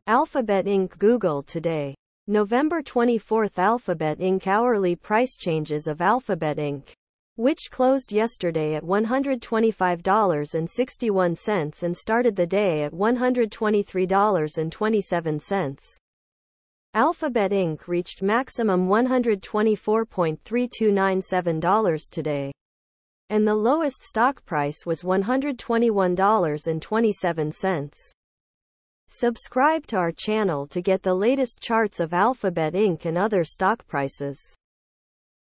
Alphabet Inc. Google today. November 24. Alphabet Inc. Hourly price changes of Alphabet Inc., which closed yesterday at $125.61 and started the day at $123.27. Alphabet Inc. reached maximum $124.3297 today, and the lowest stock price was $121.27. Subscribe to our channel to get the latest charts of Alphabet Inc. and other stock prices.